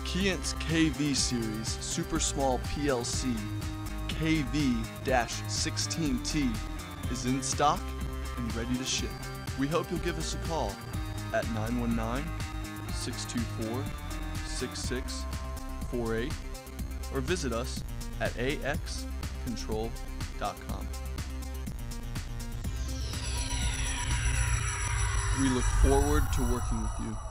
Keyence KV series super small PLC KV-16T is in stock and ready to ship. We hope you'll give us a call at 919-624-6648 or visit us at axcontrol.com. We look forward to working with you.